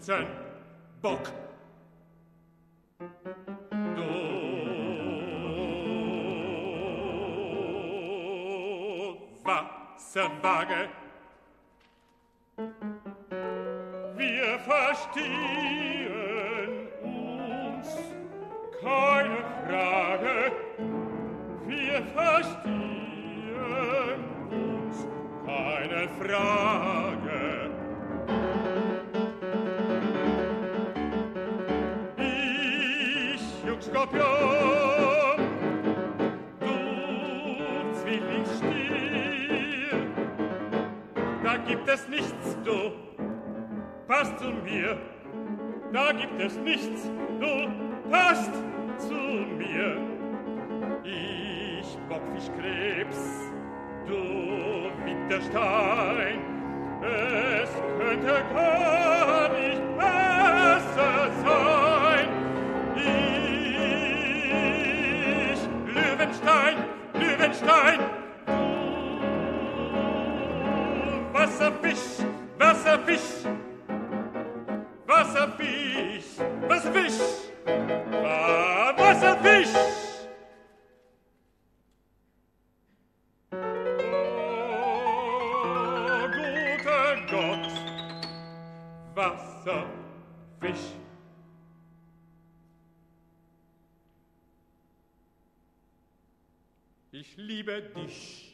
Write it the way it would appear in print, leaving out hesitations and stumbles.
15 Bock. Du Wasserwaage, wir verstehen uns, keine Frage, wir verstehen uns, keine Frage. Ich, Jungskorpion, du Zwillingsstier, da gibt es nichts, du passt zu mir, da gibt es nichts, du passt zu mir. Ich Bockfischkrebs, du Winterstein, es könnte gar nicht besser sein. Ich Löwenstein, Löwenstein, du Wasserfisch, Wasserfisch, Wasserfisch, Wasserfisch, Wasserfisch. Oh, guter Gott, Wasserfisch. Ich liebe dich.